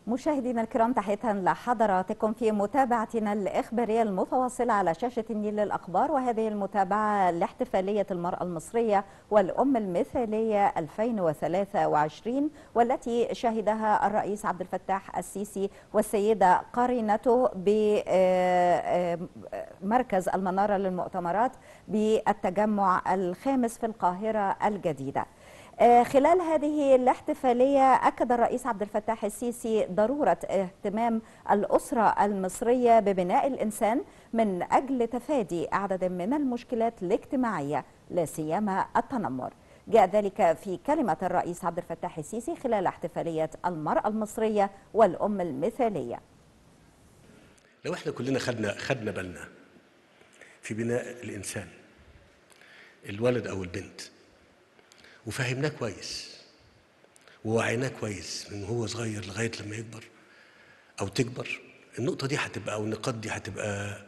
مشاهدينا الكرام، تحية لحضراتكم في متابعتنا الإخبارية المتواصلة على شاشة النيل للأخبار، وهذه المتابعة لاحتفالية المرأة المصرية والأم المثالية 2023، والتي شهدها الرئيس عبد الفتاح السيسي والسيدة قرينته بمركز المنارة للمؤتمرات بالتجمع الخامس في القاهرة الجديدة. خلال هذه الاحتفالية أكد الرئيس عبد الفتاح السيسي ضرورة اهتمام الأسرة المصرية ببناء الإنسان من أجل تفادي أعداد من المشكلات الاجتماعية لا سيما التنمر. جاء ذلك في كلمة الرئيس عبد الفتاح السيسي خلال احتفالية المرأة المصرية والأم المثالية. لو احنا كلنا خدنا بالنا في بناء الإنسان، الولد أو البنت، وفهمناه كويس ووعيناه كويس من هو صغير لغايه لما يكبر او تكبر، النقطه دي هتبقى او النقاط دي هتبقى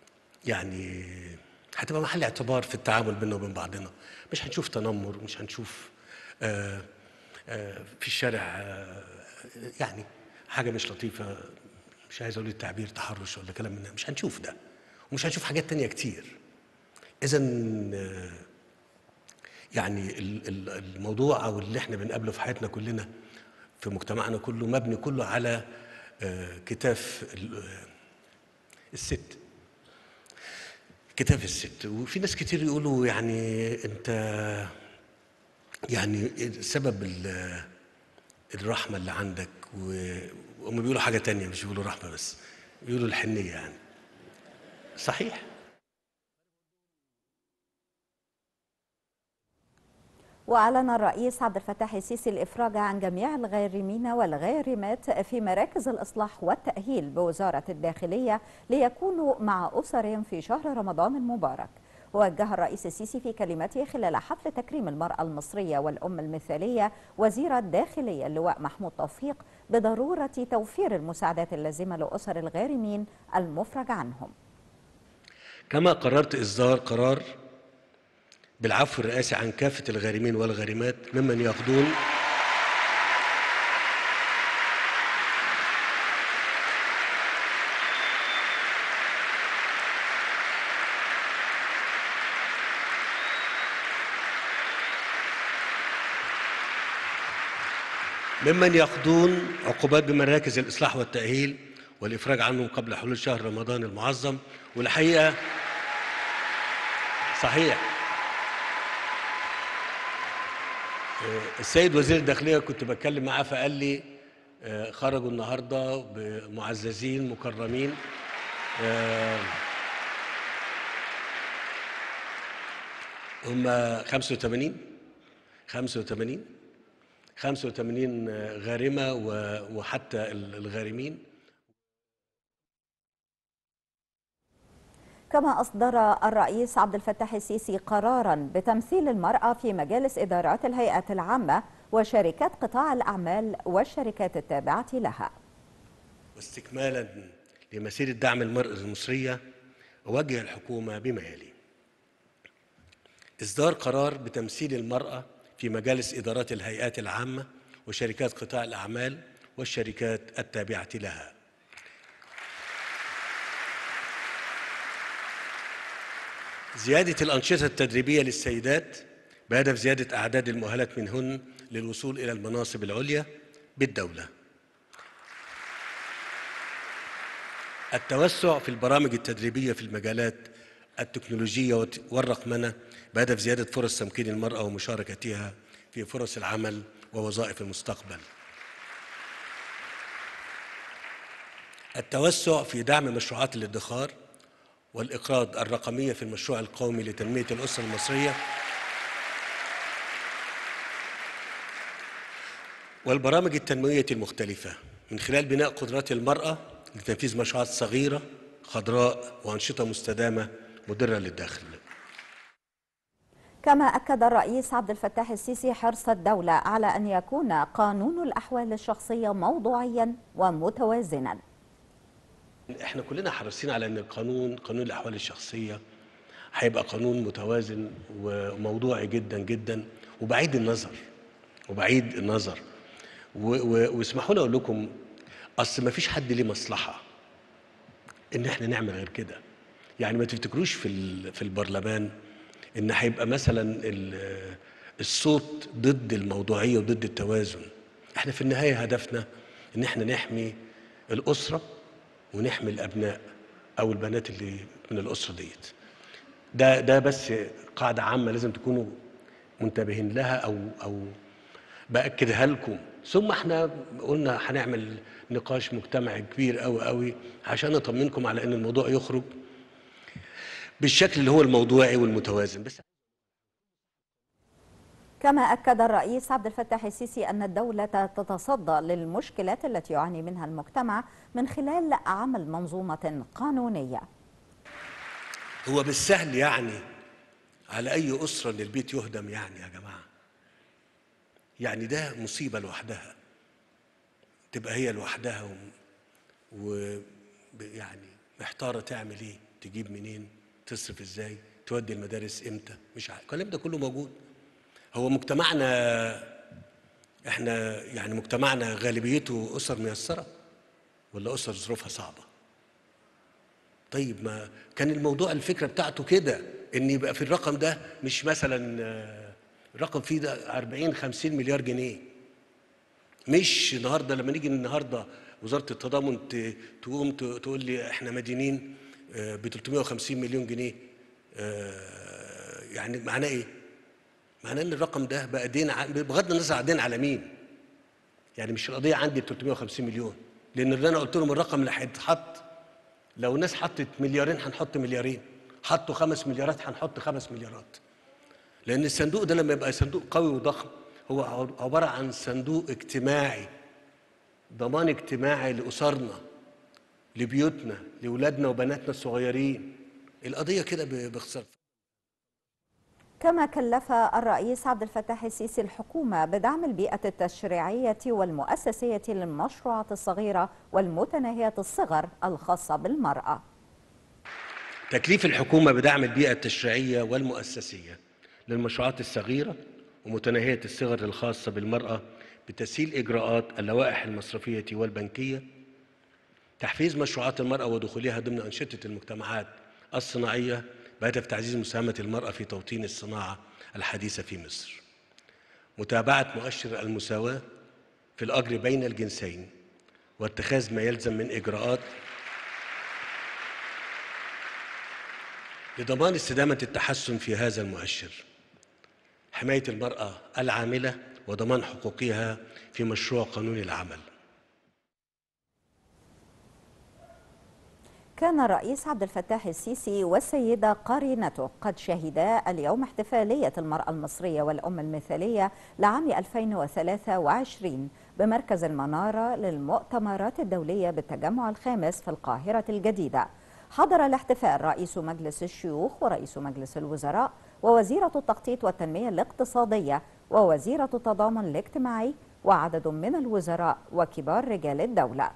هتبقى محل اعتبار في التعامل بيننا وبين بعضنا. مش هنشوف تنمر، مش هنشوف في الشارع حاجه مش لطيفه، مش عايز اقول التعبير تحرش ولا كلام من ده، مش هنشوف ده، ومش هنشوف حاجات تانية كتير. اذا الموضوع او اللي احنا بنقابله في حياتنا كلنا في مجتمعنا كله مبني كله على كتاف الست، كتاف الست. وفي ناس كتير يقولوا انت سبب الرحمه اللي عندك، وهم بيقولوا حاجه تانية، مش بيقولوا رحمه بس، بيقولوا الحنيه. صحيح. وأعلن الرئيس عبد الفتاح السيسي الإفراج عن جميع الغارمين والغارمات في مراكز الإصلاح والتأهيل بوزارة الداخلية ليكونوا مع أسرهم في شهر رمضان المبارك. وجه الرئيس السيسي في كلمته خلال حفل تكريم المرأة المصرية والأم المثالية وزير الداخلية اللواء محمود توفيق بضرورة توفير المساعدات اللازمة لأسر الغارمين المفرج عنهم. كما قررت إصدار قرار بالعفو الرئاسي عن كافة الغارمين والغارمات ممن يقضون عقوبات بمراكز الإصلاح والتأهيل والإفراج عنهم قبل حلول شهر رمضان المعظم. والحقيقة صحيح السيد وزير الداخلية كنت بتكلم معاه فقال لي خرجوا النهارده بمعززين مكرمين، هم 85 غارمة وحتى الغارمين. كما أصدر الرئيس عبد الفتاح السيسي قراراً بتمثيل المرأة في مجالس إدارات الهيئات العامة وشركات قطاع الأعمال والشركات التابعة لها. واستكمالاً لمسيرة دعم المرأة المصرية، أوجه الحكومة بما يلي: إصدار قرار بتمثيل المرأة في مجالس إدارات الهيئات العامة وشركات قطاع الأعمال والشركات التابعة لها. زيادة الأنشطة التدريبية للسيدات بهدف زيادة أعداد المؤهلات منهن للوصول إلى المناصب العليا بالدولة. التوسع في البرامج التدريبية في المجالات التكنولوجية والرقمنة بهدف زيادة فرص تمكين المرأة ومشاركتها في فرص العمل ووظائف المستقبل. التوسع في دعم مشروعات الادخار والإقراض الرقمية في المشروع القومي لتنمية الأسرة المصرية والبرامج التنموية المختلفة من خلال بناء قدرات المرأة لتنفيذ مشروعات صغيرة خضراء وأنشطة مستدامة مدرة للداخل. كما أكد الرئيس عبد الفتاح السيسي حرص الدولة على أن يكون قانون الأحوال الشخصية موضوعيا ومتوازنا. احنا كلنا حريصين على ان قانون الاحوال الشخصيه هيبقى قانون متوازن وموضوعي جدا جدا وبعيد النظر واسمحوا لي اقول لكم اصل ما فيش حد ليه مصلحه ان احنا نعمل غير كده. يعني ما تفتكروش في البرلمان ان هيبقى مثلا الصوت ضد الموضوعيه وضد التوازن. احنا في النهايه هدفنا ان احنا نحمي الاسره ونحمي الابناء او البنات اللي من الاسره ديت. ده بس قاعده عامه لازم تكونوا منتبهين لها او باكدها لكم. ثم احنا قلنا هنعمل نقاش مجتمعي كبير قوي قوي عشان اطمنكم على ان الموضوع يخرج بالشكل اللي هو الموضوعي والمتوازن. بس كما أكد الرئيس عبد الفتاح السيسي أن الدولة تتصدى للمشكلات التي يعاني منها المجتمع من خلال عمل منظومة قانونية. هو بالسهل يعني على أي أسرة إن البيت يهدم يعني يا جماعة؟ يعني ده مصيبة لوحدها، تبقى هي لوحدها يعني محتارة تعمل إيه، تجيب منين، تصرف إزاي، تودي المدارس إمتى، مش عارف. الكلام ده كله موجود. هو مجتمعنا إحنا يعني مجتمعنا غالبيته أسر ميسرة ولا أسر ظروفها صعبة؟ طيب ما كان الموضوع الفكرة بتاعته كده، إن يبقى في الرقم ده مش مثلا الرقم فيه ده 40-50 مليار جنيه. مش النهارده لما نيجي النهارده وزاره التضامن تقوم تقول لي احنا مدينين ب 350 مليون جنيه. يعني معناه ايه؟ معناه ان الرقم ده بقى دين بغض النظر عن دين على مين. يعني مش القضيه عندي ب 350 مليون، لان اللي انا قلت لهم الرقم اللي هيتحط، لو الناس حطت مليارين هنحط مليارين، حطوا 5 مليارات هنحط 5 مليارات. لأن الصندوق ده لما يبقى صندوق قوي وضخم هو عبارة عن صندوق اجتماعي، ضمان اجتماعي لأسرنا، لبيوتنا، لأولادنا وبناتنا الصغيرين. القضية كده باختصار. كما كلف الرئيس عبد الفتاح السيسي الحكومة بدعم البيئة التشريعية والمؤسسية للمشروعات الصغيرة والمتناهية الصغر الخاصة بالمرأة. تكليف الحكومة بدعم البيئة التشريعية والمؤسسية للمشروعات الصغيرة ومتناهية الصغر الخاصة بالمرأة بتسهيل إجراءات اللوائح المصرفية والبنكية، تحفيز مشروعات المرأة ودخولها ضمن أنشطة المجتمعات الصناعية بهدف تعزيز مساهمة المرأة في توطين الصناعة الحديثة في مصر، متابعة مؤشر المساواة في الأجر بين الجنسين واتخاذ ما يلزم من إجراءات لضمان استدامة التحسن في هذا المؤشر، حماية المرأة العاملة وضمان حقوقها في مشروع قانون العمل. كان الرئيس عبد الفتاح السيسي والسيدة قرينته قد شهدا اليوم احتفالية المرأة المصرية والأم المثالية لعام 2023 بمركز المنارة للمؤتمرات الدولية بالتجمع الخامس في القاهرة الجديدة. حضر الاحتفال رئيس مجلس الشيوخ ورئيس مجلس الوزراء ووزيرة التخطيط والتنمية الاقتصادية ووزيرة التضامن الاجتماعي وعدد من الوزراء وكبار رجال الدولة.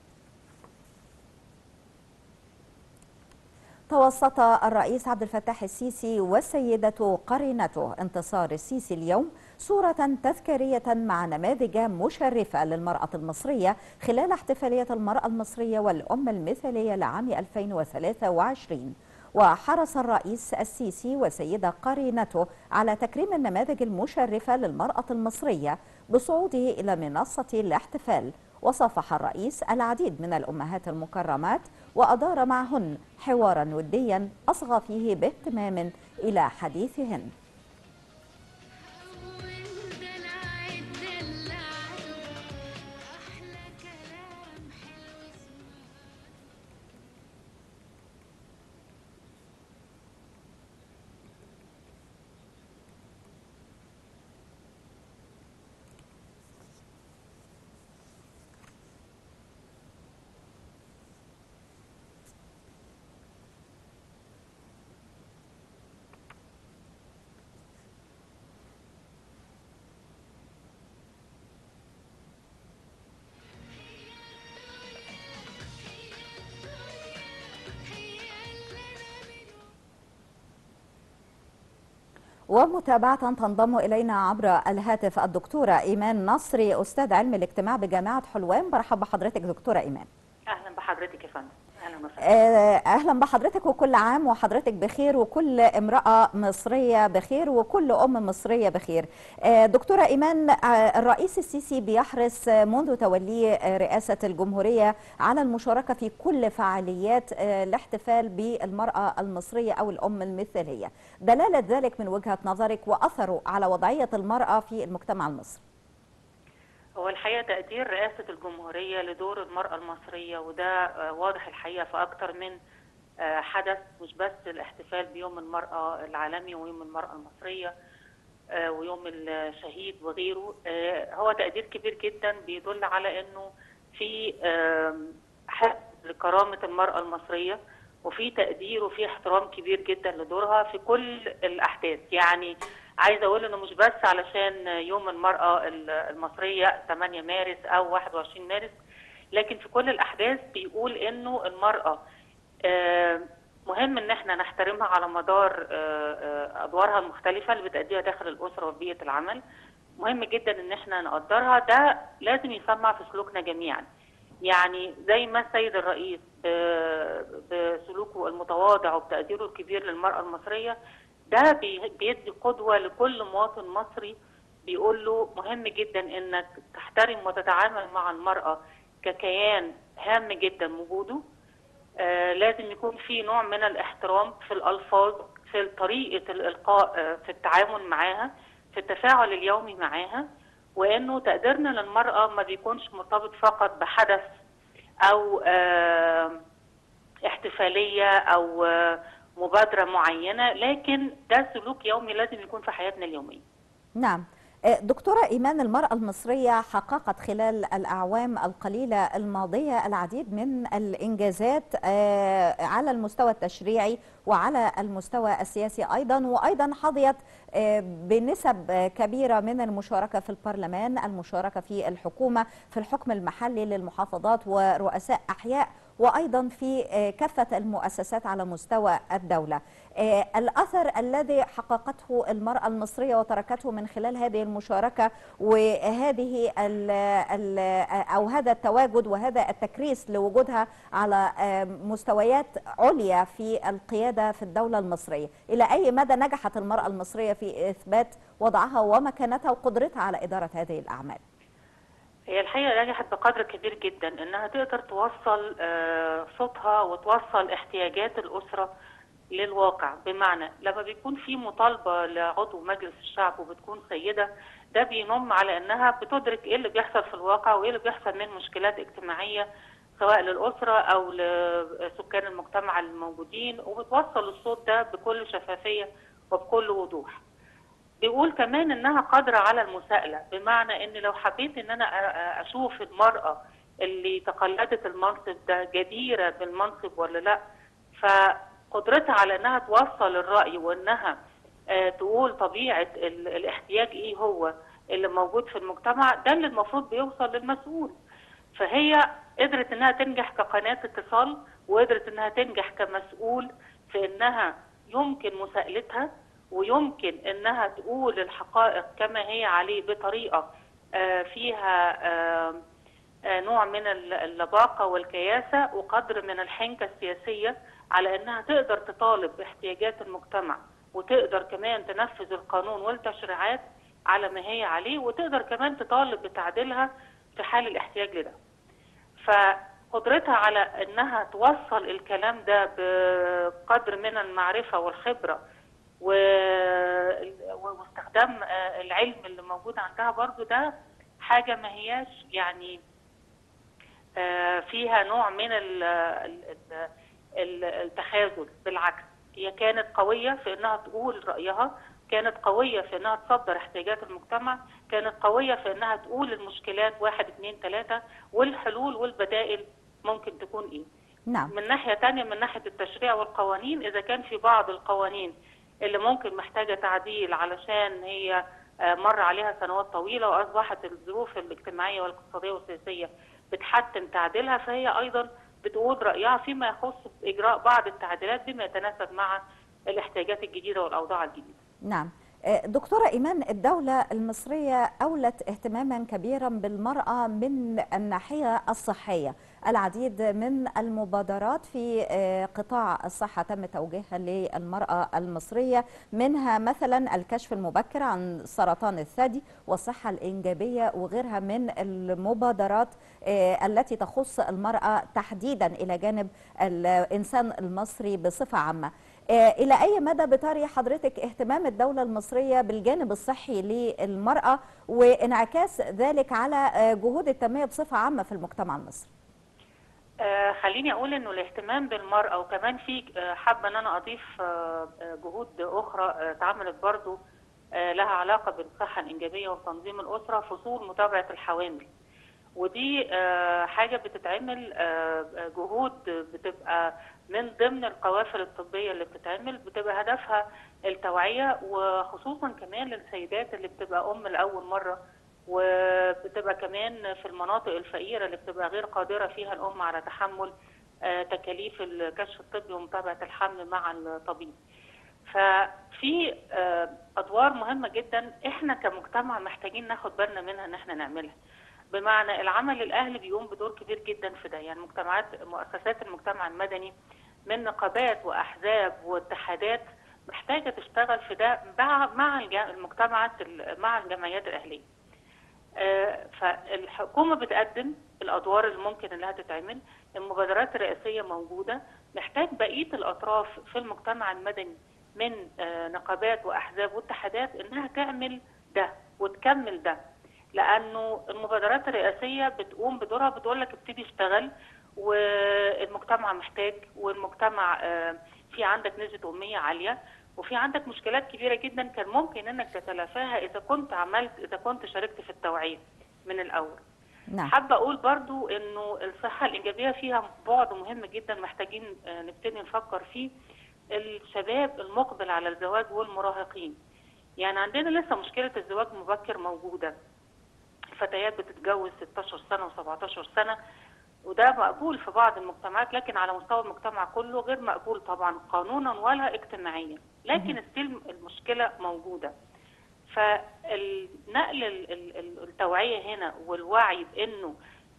توسط الرئيس عبد الفتاح السيسي والسيدة قرينته انتصار السيسي اليوم صورة تذكارية مع نماذج مشرفة للمرأة المصرية خلال احتفالية المرأة المصرية والأم المثالية لعام 2023. وحرص الرئيس السيسي والسيدة قرينته على تكريم النماذج المشرفة للمرأة المصرية بصعوده إلى منصة الاحتفال. وصافح الرئيس العديد من الأمهات المكرمات وأدار معهن حوارا وديا أصغى فيه باهتمام إلى حديثهن. ومتابعة تنضم إلينا عبر الهاتف الدكتورة إيمان نصري، أستاذ علم الاجتماع بجامعة حلوان. برحب بحضرتك دكتورة إيمان. أهلا بحضرتك يا فندم. أهلا وسهلا. أهلا بحضرتك، وكل عام وحضرتك بخير، وكل امرأة مصرية بخير، وكل أم مصرية بخير. دكتورة إيمان، الرئيس السيسي بيحرص منذ توليه رئاسة الجمهورية على المشاركة في كل فعاليات الاحتفال بالمرأة المصرية أو الأم المثالية. دلالة ذلك من وجهة نظرك وأثره على وضعية المرأة في المجتمع المصري؟ هو الحقيقة تقدير رئاسة الجمهورية لدور المرأة المصرية، وده واضح الحقيقة في أكتر من حدث، مش بس الاحتفال بيوم المرأة العالمي ويوم المرأة المصرية ويوم الشهيد وغيره. هو تقدير كبير جدا بيدل على أنه في حفظ لكرامة المرأة المصرية، وفي تقدير وفي احترام كبير جدا لدورها في كل الأحداث. يعني عايزه اقول انه مش بس علشان يوم المراه المصريه 8 مارس او 21 مارس، لكن في كل الاحداث بيقول انه المراه مهم ان احنا نحترمها على مدار ادوارها المختلفه اللي بتأديها داخل الاسره وبيئه العمل. مهم جدا ان احنا نقدرها، ده لازم يسمع في سلوكنا جميعا. يعني زي ما السيد الرئيس بسلوكه المتواضع وبتقديره الكبير للمراه المصريه، ده بيدي قدوة لكل مواطن مصري، بيقول له مهم جدا انك تحترم وتتعامل مع المرأة ككيان هام جدا وجوده. لازم يكون في نوع من الاحترام في الألفاظ، في طريقة الإلقاء، في التعامل معاها، في التفاعل اليومي معاها، وانه تقديرنا للمرأة ما بيكونش مرتبط فقط بحدث او احتفالية او مبادرة معينة، لكن ده سلوك يومي لازم يكون في حياتنا اليومية. نعم. دكتورة إيمان، المرأة المصرية حققت خلال الأعوام القليلة الماضية العديد من الإنجازات على المستوى التشريعي وعلى المستوى السياسي أيضا، وأيضا حظيت بنسب كبيرة من المشاركة في البرلمان، المشاركة في الحكومة، في الحكم المحلي للمحافظات ورؤساء أحياء، وأيضا في كافة المؤسسات على مستوى الدولة. الأثر الذي حققته المرأة المصرية وتركته من خلال هذه المشاركة وهذه أو هذا التواجد وهذا التكريس لوجودها على مستويات عليا في القيادة في الدولة المصرية، إلى أي مدى نجحت المرأة المصرية في إثبات وضعها ومكانتها وقدرتها على إدارة هذه الأعمال؟ هي الحقيقة نجحت بقدر كبير جدا انها تقدر توصل صوتها وتوصل احتياجات الأسرة للواقع. بمعنى لما بيكون في مطالبة لعضو مجلس الشعب وبتكون سيدة، ده بينم على انها بتدرك ايه اللي بيحصل في الواقع وايه اللي بيحصل من مشكلات اجتماعية سواء للأسرة او لسكان المجتمع الموجودين، وبتوصل الصوت ده بكل شفافية وبكل وضوح. بيقول كمان انها قادرة على المساءلة، بمعنى ان لو حبيت ان انا اشوف المرأة اللي تقلدت المنصب ده جديرة بالمنصب ولا لا، فقدرتها على انها توصل الرأي وانها تقول طبيعة الاحتياج ايه هو اللي موجود في المجتمع، ده اللي المفروض بيوصل للمسؤول. فهي قدرت انها تنجح كقناة اتصال، وقدرت انها تنجح كمسؤول في انها يمكن مساءلتها، ويمكن انها تقول الحقائق كما هي عليه بطريقة فيها نوع من اللباقة والكياسة وقدر من الحنكة السياسية، على انها تقدر تطالب باحتياجات المجتمع، وتقدر كمان تنفذ القانون والتشريعات على ما هي عليه، وتقدر كمان تطالب بتعديلها في حال الاحتياج لده. فقدرتها على انها توصل الكلام ده بقدر من المعرفة والخبرة واستخدام العلم اللي موجود عندها، برضو ده حاجة ما هياش يعني فيها نوع من التخاذل. بالعكس، هي كانت قوية في انها تقول رأيها، كانت قوية في انها تصدر احتياجات المجتمع، كانت قوية في انها تقول المشكلات 1 2 3 والحلول والبدائل ممكن تكون ايه. نعم. من ناحية تانية، من ناحية التشريع والقوانين، اذا كان في بعض القوانين اللي ممكن محتاجة تعديل علشان هي مر عليها سنوات طويلة وأصبحت الظروف الاجتماعية والاقتصادية والسياسية بتحتم تعديلها، فهي أيضا بتقول رأيها فيما يخص إجراء بعض التعديلات بما يتناسب مع الاحتياجات الجديدة والأوضاع الجديدة. نعم. دكتورة إيمان، الدولة المصرية أولت اهتماما كبيرا بالمرأة من الناحية الصحية. العديد من المبادرات في قطاع الصحة تم توجيهها للمرأة المصرية، منها مثلا الكشف المبكر عن سرطان الثدي والصحة الإنجابية وغيرها من المبادرات التي تخص المرأة تحديدا إلى جانب الإنسان المصري بصفة عامة. إلى أي مدى بتري حضرتك اهتمام الدولة المصرية بالجانب الصحي للمرأة وانعكاس ذلك على جهود التنمية بصفة عامة في المجتمع المصري؟ خليني أقول إنه الاهتمام بالمرأة، وكمان في حابة إن أنا أضيف جهود أخرى اتعملت برضو لها علاقة بالصحة الإنجابية وتنظيم الأسرة، فصول متابعة الحوامل. ودي حاجة بتتعمل، جهود بتبقى من ضمن القوافل الطبية اللي بتتعمل، بتبقى هدفها التوعية، وخصوصا كمان للسيدات اللي بتبقى لأول مرة، وبتبقى كمان في المناطق الفقيرة اللي بتبقى غير قادرة فيها الأم على تحمل تكاليف الكشف الطبي ومتابعة الحمل مع الطبيب. ففي أدوار مهمة جدا احنا كمجتمع محتاجين ناخد بالنا منها ان احنا نعملها. بمعنى العمل الأهلي بيقوم بدور كبير جدا في ده، يعني مؤسسات المجتمع المدني من نقابات وأحزاب واتحادات محتاجة تشتغل في ده مع المجتمعات، مع الجمعيات الأهلية. فالحكومة بتقدم الأدوار اللي ممكن انها تتعمل، المبادرات الرئاسية موجودة، محتاج بقية الأطراف في المجتمع المدني من نقابات وأحزاب واتحادات انها تعمل ده وتكمل ده، لأنه المبادرات الرئاسية بتقوم بدورها، بتقول لك ابتدي اشتغل، والمجتمع محتاج، والمجتمع في عندك نسبة أمية عالية، وفي عندك مشكلات كبيرة جدا كان ممكن انك تتلافاها إذا كنت شاركت في التوعية من الأول. نعم. حابة أقول برضو إنه الصحة الإنجابية فيها بعد مهم جدا محتاجين نبتدي نفكر فيه، الشباب المقبل على الزواج والمراهقين. يعني عندنا لسه مشكلة الزواج المبكر موجودة، الفتيات بتتجوز 16 سنة و17 سنة، وده مقبول في بعض المجتمعات، لكن على مستوى المجتمع كله غير مقبول طبعا قانونا ولا اجتماعيا، لكن المشكلة موجودة. فالنقل التوعية هنا والوعي بأنه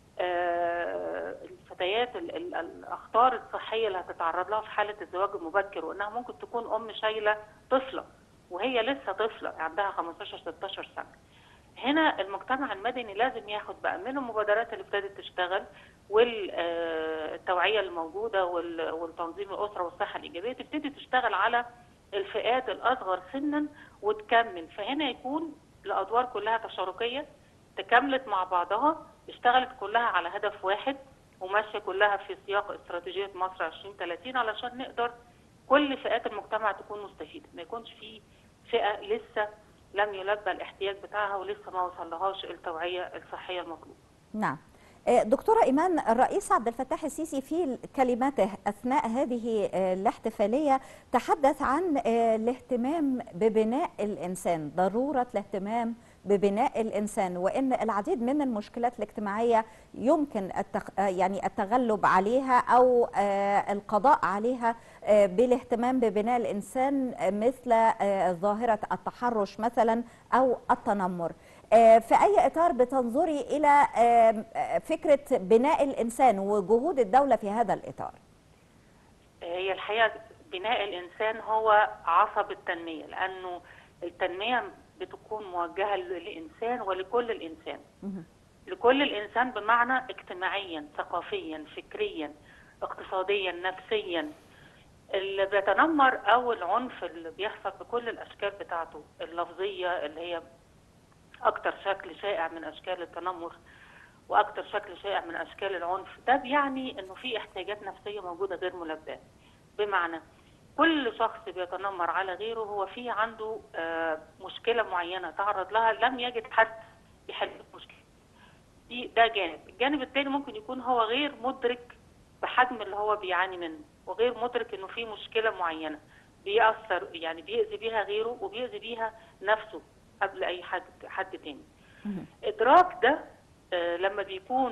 الفتيات الأخطار الصحية اللي هتتعرض لها في حالة الزواج المبكر، وأنها ممكن تكون شايلة طفلة وهي لسه طفلة عندها 15-16 سنة. هنا المجتمع المدني لازم ياخد بقى من المبادرات اللي ابتدت تشتغل والتوعية الموجودة والتنظيم الأسرة والصحة الإيجابية، تبتدي تشتغل على الفئات الأصغر سنا وتكمل. فهنا يكون الأدوار كلها تشاركية، تكملت مع بعضها، اشتغلت كلها على هدف واحد، وماشية كلها في سياق استراتيجية مصر 2030 علشان نقدر كل فئات المجتمع تكون مستفيدة، ما يكونش في فئة لسه لم يلبى الاحتياج بتاعها ولسه ما وصلهاش التوعية الصحية المطلوبة. نعم. دكتورة إيمان، الرئيس عبد الفتاح السيسي في كلماته أثناء هذه الاحتفالية تحدث عن الاهتمام ببناء الإنسان، ضرورة الاهتمام ببناء الإنسان، وإن العديد من المشكلات الاجتماعية يمكن يعني التغلب عليها أو القضاء عليها بالاهتمام ببناء الإنسان، مثل ظاهرة التحرش مثلا أو التنمر. في أي إطار بتنظري إلى فكرة بناء الإنسان وجهود الدولة في هذا الإطار؟ هي الحقيقة بناء الإنسان هو عصب التنمية، لأنه التنمية بتكون موجهة للإنسان ولكل الإنسان. لكل الإنسان بمعنى اجتماعيا، ثقافيا، فكريا، اقتصاديا، نفسيا. اللي بيتنمر أو العنف اللي بيحصل بكل الأشكال بتاعته، اللفظية اللي هي أكتر شكل شائع من أشكال التنمر وأكتر شكل شائع من أشكال العنف، ده بيعني إنه في احتياجات نفسية موجودة غير ملباة. بمعنى كل شخص بيتنمر على غيره هو في عنده مشكلة معينة تعرض لها لم يجد حد يحل المشكلة دي. ده جانب. الجانب الثاني ممكن يكون هو غير مدرك بحجم اللي هو بيعاني منه، وغير مدرك إنه في مشكلة معينة بيأثر، يعني بيأذي بيها غيره وبيأذي بيها نفسه قبل أي حد تاني. إدراك ده لما بيكون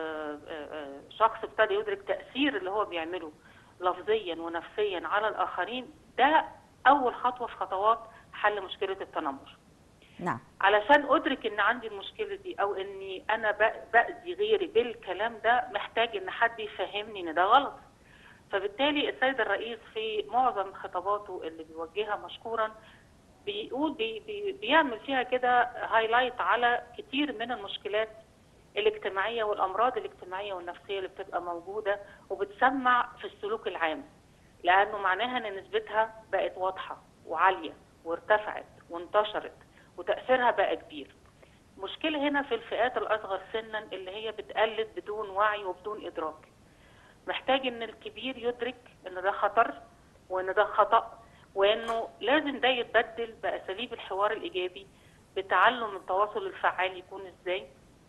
شخص ابتدى يدرك تأثير اللي هو بيعمله لفظيا ونفسيا على الآخرين، ده أول خطوة في خطوات حل مشكله التنمر. نعم. علشان ادرك ان عندي المشكله دي او اني انا باذي غيري بالكلام ده، محتاج ان حد يفهمني ان ده غلط. فبالتالي السيد الرئيس في معظم خطاباته اللي بيوجهها مشكورا بيقول بيعمل فيها كده هايلايت على كتير من المشكلات الاجتماعيه والامراض الاجتماعيه والنفسيه اللي بتبقى موجوده وبتسمع في السلوك العام، لانه معناها ان نسبتها بقت واضحه وعاليه وارتفعت وانتشرت وتاثيرها بقى كبير. مشكله هنا في الفئات الاصغر سنا اللي هي بتقلد بدون وعي وبدون ادراك. محتاج ان الكبير يدرك ان ده خطر وان ده خطأ، وانه لازم ده يتبدل باساليب الحوار الايجابي، بتعلم التواصل الفعال يكون ازاي،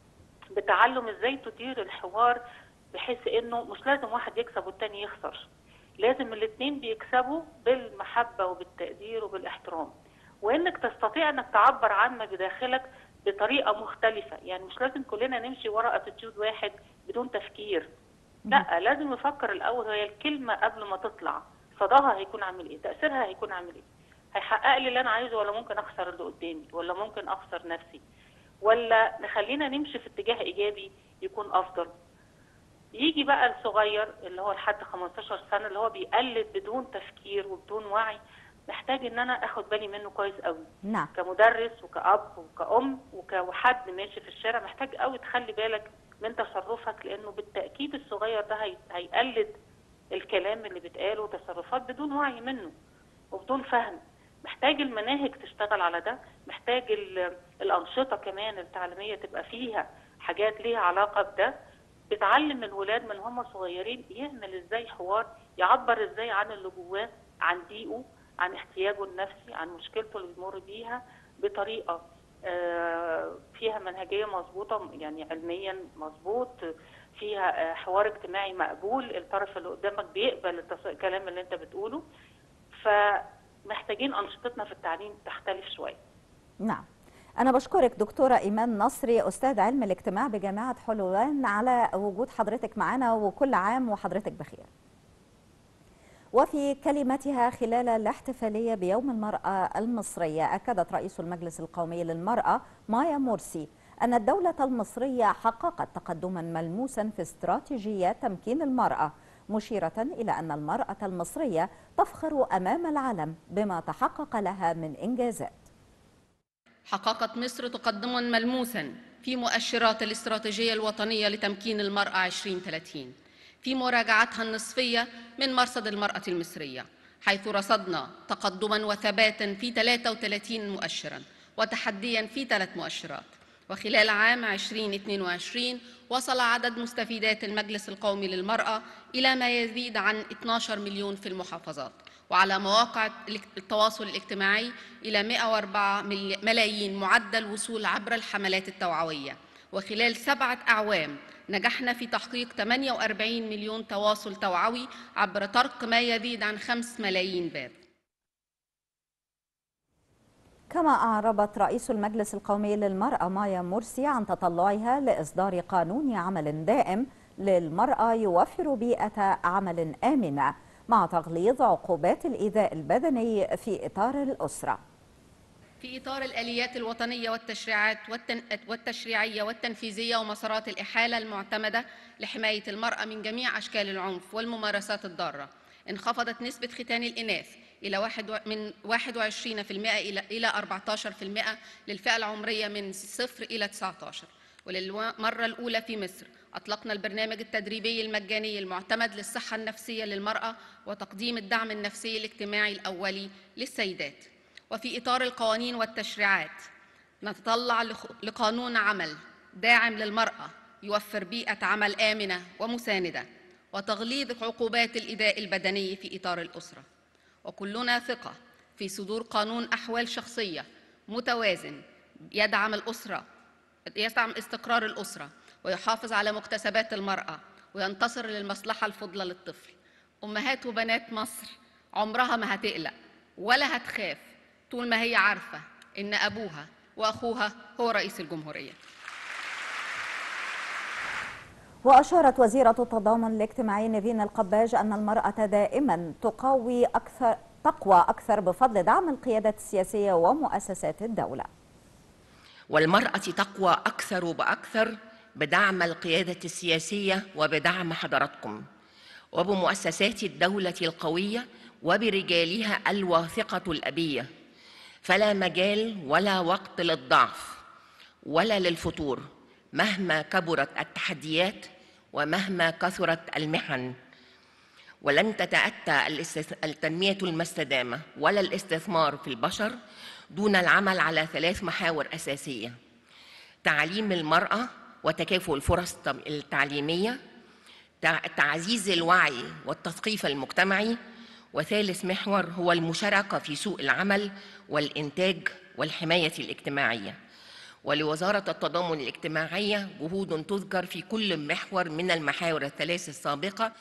بتعلم ازاي تدير الحوار بحيث انه مش لازم واحد يكسب والتاني يخسر، لازم الاثنين بيكسبوا بالمحبة وبالتقدير وبالاحترام، وانك تستطيع انك تعبر عن ما بداخلك بطريقة مختلفة. يعني مش لازم كلنا نمشي وراء اتيتيود واحد بدون تفكير، لا، لازم نفكر الاول هي الكلمة قبل ما تطلع صداها هيكون عامل ايه، تأثيرها هيكون عامل ايه، هيحقق لي اللي انا عايزه ولا ممكن اخسر اللي قدامي ولا ممكن اخسر نفسي، ولا نخلينا نمشي في اتجاه ايجابي يكون افضل. يجي بقى الصغير اللي هو لحد 15 سنة اللي هو بيقلد بدون تفكير وبدون وعي، محتاج ان انا اخد بالي منه كويس قوي. نعم. كمدرس وكأب وكأم وكحد ماشي في الشارع، محتاج قوي تخلي بالك من تصرفك، لانه بالتأكيد الصغير ده هيقلد الكلام اللي بيتقاله وتصرفات بدون وعي منه وبدون فهم. محتاج المناهج تشتغل على ده، محتاج الأنشطة كمان التعليمية تبقى فيها حاجات ليها علاقة بده، بتعلم الولاد من هم صغيرين يعمل ازاي حوار، يعبر ازاي عن اللي جواه، عن ضيقه، عن احتياجه النفسي، عن مشكلته اللي بيمر بيها بطريقة فيها منهجية مظبوطة، يعني علميا مظبوط، فيها حوار اجتماعي مقبول، الطرف اللي قدامك بيقبل الكلام اللي انت بتقوله. فمحتاجين أنشطتنا في التعليم تختلف شوية. نعم. أنا بشكرك دكتورة إيمان نصري، أستاذ علم الاجتماع بجامعة حلوان، على وجود حضرتك معنا، وكل عام وحضرتك بخير. وفي كلمتها خلال الاحتفالية بيوم المرأة المصرية، أكدت رئيس المجلس القومي للمرأة مايا مرسي أن الدولة المصرية حققت تقدما ملموسا في استراتيجيات تمكين المرأة، مشيرة إلى أن المرأة المصرية تفخر أمام العالم بما تحقق لها من إنجازات. حققت مصر تقدما ملموسا في مؤشرات الاستراتيجية الوطنية لتمكين المرأة 2030 في مراجعتها النصفية من مرصد المرأة المصرية، حيث رصدنا تقدما وثباتا في 33 مؤشرا وتحديا في 3 مؤشرات. وخلال عام 2022 وصل عدد مستفيدات المجلس القومي للمرأة إلى ما يزيد عن 12 مليون في المحافظات، وعلى مواقع التواصل الاجتماعي إلى 104 ملايين معدل وصول عبر الحملات التوعوية. وخلال 7 أعوام نجحنا في تحقيق 48 مليون تواصل توعوي عبر طرق ما يزيد عن 5 ملايين باب. كما أعربت رئيس المجلس القومي للمرأة مايا مرسي عن تطلعها لإصدار قانون عمل دائم للمرأة يوفر بيئة عمل آمنة مع تغليظ عقوبات الإيذاء البدني في إطار الأسرة. في إطار الآليات الوطنية والتشريعية والتنفيذية ومسارات الإحالة المعتمدة لحماية المرأة من جميع أشكال العنف والممارسات الضارة، انخفضت نسبة ختان الإناث من 21% إلى 14% للفئة العمرية من 0 إلى 19. وللمرة الأولى في مصر أطلقنا البرنامج التدريبي المجاني المعتمد للصحة النفسية للمرأة وتقديم الدعم النفسي الاجتماعي الأولي للسيدات. وفي إطار القوانين والتشريعات نتطلع لقانون عمل داعم للمرأة يوفر بيئة عمل آمنة ومساندة وتغليظ عقوبات الإيذاء البدني في إطار الأسرة. وكلنا ثقة في صدور قانون أحوال شخصية متوازن يدعم استقرار الأسرة ويحافظ على مكتسبات المرأة وينتصر للمصلحة الفضلى للطفل. أمهات وبنات مصر عمرها ما هتقلق ولا هتخاف طول ما هي عارفة إن أبوها وأخوها هو رئيس الجمهورية. وأشارت وزيرة التضامن الاجتماعي نيفين القباج أن المرأة دائما تقوي تقوى أكثر بفضل دعم القيادة السياسية ومؤسسات الدولة. والمرأة تقوى أكثر وبأكثر بدعم القيادة السياسية وبدعم حضراتكم وبمؤسسات الدولة القوية وبرجالها الواثقة الأبية، فلا مجال ولا وقت للضعف ولا للفتور مهما كبرت التحديات ومهما كثرت المحن. ولن تتأتى التنمية المستدامة ولا الاستثمار في البشر دون العمل على 3 محاور أساسية: تعليم المرأة وتكافؤ الفرص التعليمية، تعزيز الوعي والتثقيف المجتمعي، وثالث محور هو المشاركة في سوق العمل والإنتاج والحماية الاجتماعية. ولوزارة التضامن الاجتماعية جهود تذكر في كل محور من المحاور ال3 السابقة.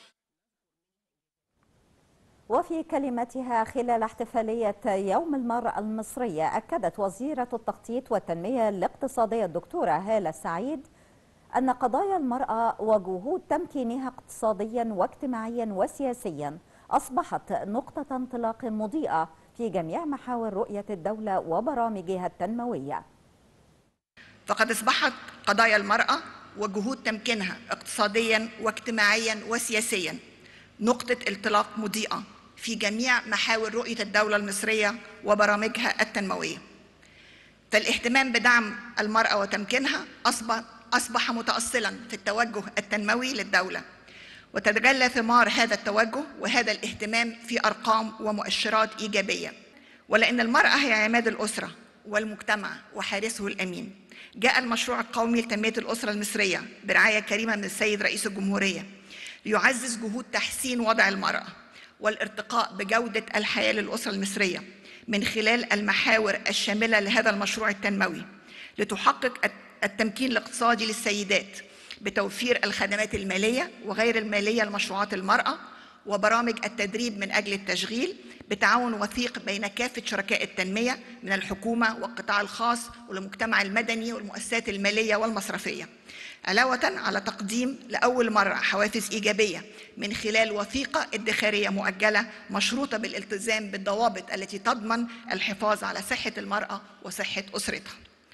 وفي كلمتها خلال احتفالية يوم المرأة المصرية، أكدت وزيرة التخطيط والتنمية الاقتصادية الدكتورة هالة السعيد أن قضايا المرأة وجهود تمكينها اقتصاديا واجتماعيا وسياسيا أصبحت نقطة انطلاق مضيئة في جميع محاور رؤية الدولة وبرامجها التنموية. فقد أصبحت قضايا المرأة وجهود تمكينها اقتصاديا واجتماعيا وسياسيا نقطة انطلاق مضيئة في جميع محاور رؤية الدولة المصرية وبرامجها التنموية. فالاهتمام بدعم المرأة وتمكينها أصبح متأصلاً في التوجه التنموي للدولة، وتتجلى ثمار هذا التوجه وهذا الاهتمام في أرقام ومؤشرات إيجابية. ولأن المرأة هي عماد الأسرة والمجتمع وحارسه الأمين، جاء المشروع القومي لتنمية الأسرة المصرية برعاية كريمة من السيد رئيس الجمهورية ليعزز جهود تحسين وضع المرأة والارتقاء بجودة الحياة للأسرة المصرية من خلال المحاور الشاملة لهذا المشروع التنموي، لتحقق التمكين الاقتصادي للسيدات بتوفير الخدمات المالية وغير المالية لمشروعات المرأة وبرامج التدريب من أجل التشغيل بتعاون وثيق بين كافة شركاء التنمية من الحكومة والقطاع الخاص والمجتمع المدني والمؤسسات المالية والمصرفية، علاوة على تقديم لأول مرة حوافز إيجابية من خلال وثيقة ادخارية مؤجلة مشروطة بالالتزام بالضوابط التي تضمن الحفاظ على صحة المرأة وصحة أسرتها.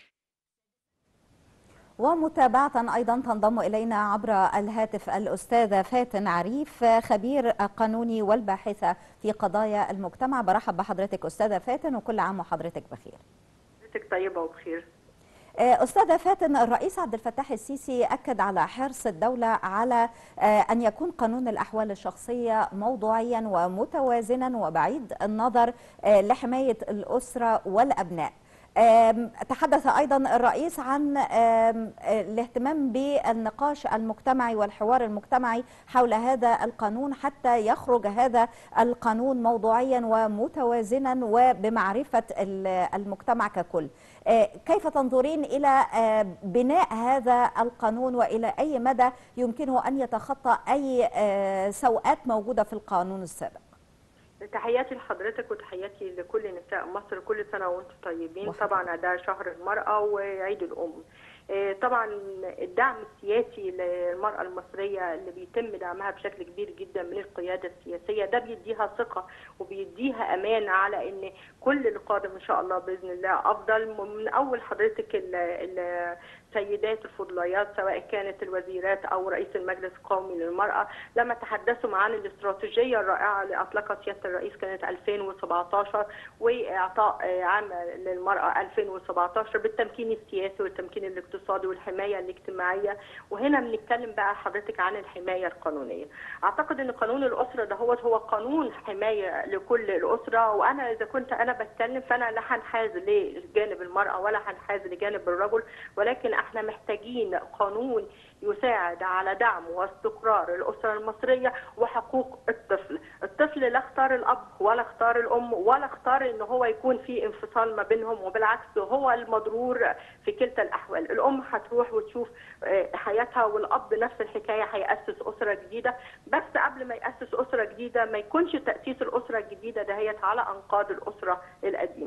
ومتابعة أيضا تنضم إلينا عبر الهاتف الأستاذة فاتن عريف، خبير قانوني والباحثة في قضايا المجتمع. برحب بحضرتك أستاذة فاتن، وكل عام وحضرتك بخير. حضرتك طيبة وبخير. أستاذة فاتن، الرئيس عبد الفتاح السيسي أكد على حرص الدولة على أن يكون قانون الأحوال الشخصية موضوعيا ومتوازنا وبعيد النظر لحماية الأسرة والأبناء. تحدث أيضا الرئيس عن الاهتمام بالنقاش المجتمعي والحوار المجتمعي حول هذا القانون حتى يخرج هذا القانون موضوعيا ومتوازنا وبمعرفة المجتمع ككل. كيف تنظرين إلى بناء هذا القانون وإلى أي مدى يمكنه أن يتخطى أي سوءات موجودة في القانون السابق؟ تحياتي لحضرتك وتحياتي لكل نساء مصر، كل سنة وانتم طيبين. طبعا ده شهر المرأة وعيد الأم. طبعا الدعم السياسي للمرأة المصرية اللي بيتم دعمها بشكل كبير جدا من القيادة السياسية، ده بيديها ثقة وبيديها أمان على ان كل اللي قادم ان شاء الله بإذن الله أفضل. من أول حضرتك السيدات الفضليات سواء كانت الوزيرات أو رئيس المجلس القومي للمرأة لما تحدثوا عن الاستراتيجية الرائعة اللي أطلقت سيادة الرئيس كانت 2017 وإعطاء عام للمرأة 2017 بالتمكين السياسي والتمكين الاقتصادي والحماية الاجتماعية. وهنا بنتكلم بقى حضرتك عن الحماية القانونية. أعتقد أن قانون الأسرة ده هو قانون حماية لكل الأسرة، وأنا إذا كنت أنا بتكلم فأنا لا هنحاز لجانب المرأة ولا هنحاز لجانب الرجل، ولكن احنا محتاجين قانون يساعد على دعم واستقرار الأسرة المصرية وحقوق الطفل. الطفل لا اختار الأب ولا اختار الأم ولا اختار ان هو يكون في انفصال ما بينهم، وبالعكس هو المضرور في كلتا الأحوال. الأم هتروح وتشوف حياتها والأب نفس الحكاية هيأسس أسرة جديدة، بس قبل ما يأسس أسرة جديدة ما يكونش تأسيس الأسرة الجديدة دهيت على أنقاض الأسرة القديمة.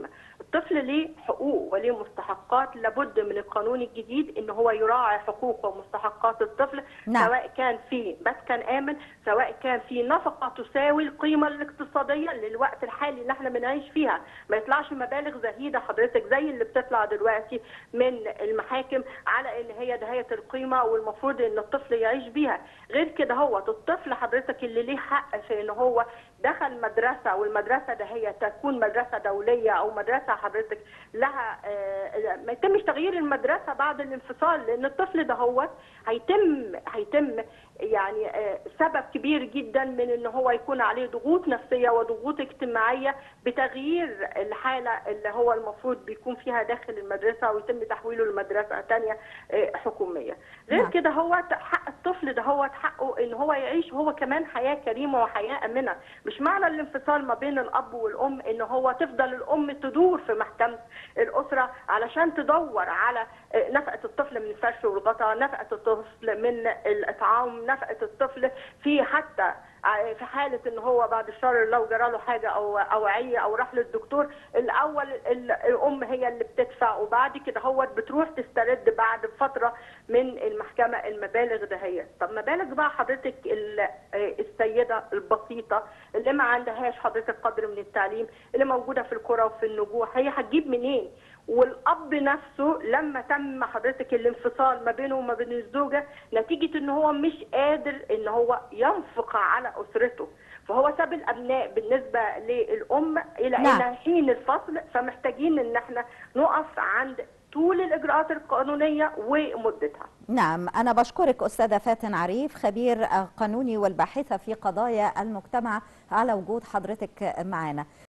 الطفل ليه حقوق وليه مستحقات، لابد من القانون الجديد ان هو يراعي حقوق ومستحقات الطفل. نعم. سواء كان في مسكن امن، سواء كان في نفقه تساوي القيمه الاقتصاديه للوقت الحالي اللي احنا بنعيش فيها، ما يطلعش مبالغ زهيده حضرتك زي اللي بتطلع دلوقتي من المحاكم على ان هي دهيه القيمه والمفروض ان الطفل يعيش بيها. غير كده هو الطفل حضرتك اللي ليه حق في ان هو دخل مدرسه، والمدرسه ده هي تكون مدرسه دوليه او مدرسه حضرتك لها ما يتمش تغيير المدرسه بعد الانفصال، لان الطفل ده هو هيتم يعني سبب كبير جدا من ان هو يكون عليه ضغوط نفسيه وضغوط اجتماعيه بتغيير الحاله اللي هو المفروض بيكون فيها داخل المدرسه ويتم تحويله لمدرسه ثانيه حكوميه. غير كده هو حق الطفل ده هو حقه ان هو يعيش هو كمان حياه كريمه وحياه امنه. مش معنى الانفصال ما بين الاب والام ان هو تفضل الام تدور في محكمه الاسره علشان تدور على نفقه الطفل من الفرش والغطاء، نفقه الطفل من الاطعام، نفقه الطفل في حتى في حاله ان هو بعد الشر لو جرى له حاجه او اوعيه او راح للدكتور، الاول الام هي اللي بتدفع، وبعد كده هو بتروح تسترد بعد فتره من المحكمه المبالغ دهيت. طب مبالغ بقى حضرتك السيده البسيطه اللي ما عندهاش حضرتك قدر من التعليم، اللي موجوده في القرى وفي النجوع، هي هتجيب منين؟ والاب نفسه لما تم حضرتك الانفصال ما بينه وما بين الزوجه نتيجه ان هو مش قادر ان هو ينفق على اسرته، فهو ساب الابناء بالنسبه للام الى حين الفصل. فمحتاجين ان احنا نقف عند طول الاجراءات القانونيه ومدتها. نعم، انا بشكرك استاذه فاتن عريف، خبير قانوني والباحثه في قضايا المجتمع، على وجود حضرتك معنا.